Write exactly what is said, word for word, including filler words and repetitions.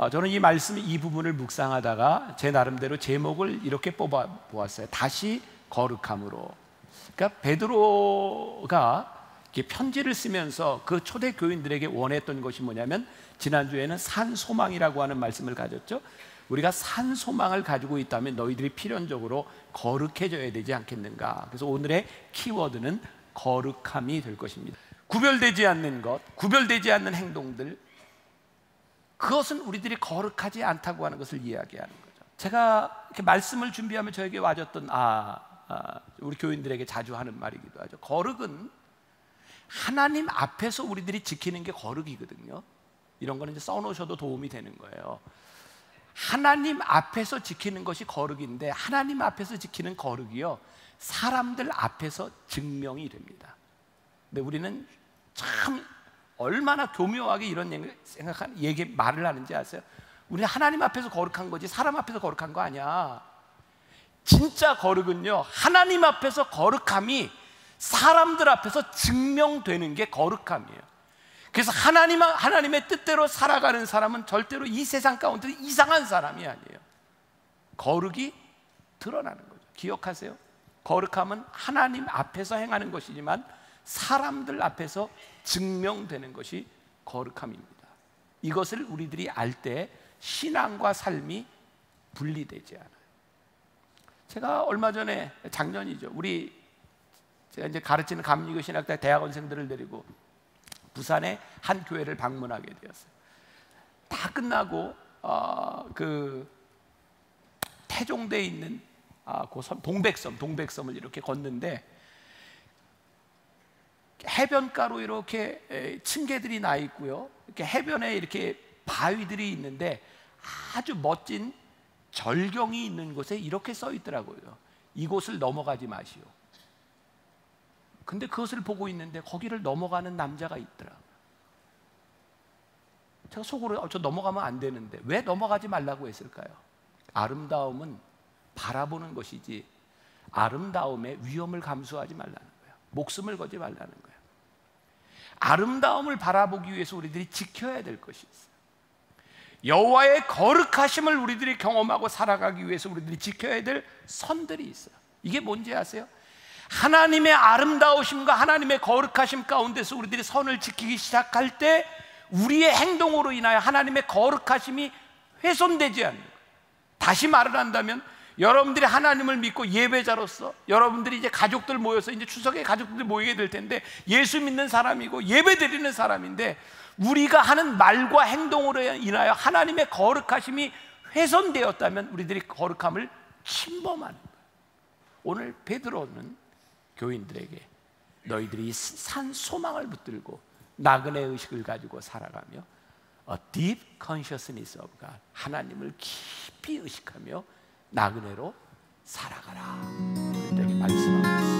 어, 저는 이 말씀 이 부분을 묵상하다가 제 나름대로 제목을 이렇게 뽑아 보았어요. 다시 거룩함으로. 그러니까 베드로가 이렇게 편지를 쓰면서 그 초대 교인들에게 원했던 것이 뭐냐면, 지난주에는 산 소망이라고 하는 말씀을 가졌죠. 우리가 산 소망을 가지고 있다면 너희들이 필연적으로 거룩해져야 되지 않겠는가. 그래서 오늘의 키워드는 거룩함이 될 것입니다. 구별되지 않는 것, 구별되지 않는 행동들, 그것은 우리들이 거룩하지 않다고 하는 것을 이야기하는 거죠. 제가 이렇게 말씀을 준비하면 저에게 와줬던 아, 아 우리 교인들에게 자주 하는 말이기도 하죠. 거룩은 하나님 앞에서 우리들이 지키는 게 거룩이거든요. 이런 거는 이제 써놓으셔도 도움이 되는 거예요. 하나님 앞에서 지키는 것이 거룩인데, 하나님 앞에서 지키는 거룩이요, 사람들 앞에서 증명이 됩니다. 근데 우리는 참 얼마나 교묘하게 이런 생각한 얘기 말을 하는지 아세요? 우리는 하나님 앞에서 거룩한 거지 사람 앞에서 거룩한 거 아니야. 진짜 거룩은요, 하나님 앞에서 거룩함이 사람들 앞에서 증명되는 게 거룩함이에요. 그래서 하나님, 하나님의 뜻대로 살아가는 사람은 절대로 이 세상 가운데 이상한 사람이 아니에요. 거룩이 드러나는 거죠. 기억하세요. 거룩함은 하나님 앞에서 행하는 것이지만 사람들 앞에서 증명되는 것이 거룩함입니다. 이것을 우리들이 알 때 신앙과 삶이 분리되지 않아요. 제가 얼마 전에, 작년이죠, 우리 제가 이제 가르치는 감리교 신학대 대학원생들을 데리고 부산의 한 교회를 방문하게 되었어요. 다 끝나고 어, 그 태종대에 있는 아, 그 섬, 동백섬, 동백섬을 이렇게 걷는데 해변가로 이렇게 층계들이 나 있고요, 이렇게 해변에 이렇게 바위들이 있는데 아주 멋진 절경이 있는 곳에 이렇게 써 있더라고요. 이곳을 넘어가지 마시오. 근데 그것을 보고 있는데 거기를 넘어가는 남자가 있더라고요. 제가 속으로 저 넘어가면 안 되는데 왜 넘어가지 말라고 했을까요? 아름다움은 바라보는 것이지 아름다움의 위험을 감수하지 말라는 거예요. 목숨을 걸지 말라는 거예요. 아름다움을 바라보기 위해서 우리들이 지켜야 될 것이 있어요. 여호와의 거룩하심을 우리들이 경험하고 살아가기 위해서 우리들이 지켜야 될 선들이 있어요. 이게 뭔지 아세요? 하나님의 아름다우심과 하나님의 거룩하심 가운데서 우리들이 선을 지키기 시작할 때 우리의 행동으로 인하여 하나님의 거룩하심이 훼손되지 않는 거예요. 다시 말을 한다면, 여러분들이 하나님을 믿고 예배자로서 여러분들이 이제 가족들 모여서 이제 추석에 가족들 모이게 될 텐데, 예수 믿는 사람이고 예배 드리는 사람인데 우리가 하는 말과 행동으로 인하여 하나님의 거룩하심이 훼손되었다면 우리들이 거룩함을 침범하는 거예요. 오늘 베드로는 교인들에게 너희들이 산 소망을 붙들고 나그네 의식을 가지고 살아가며 A deep consciousness of God, 하나님을 깊이 의식하며 나그네로 살아가라, 우리들에게 말씀하고 있습니다.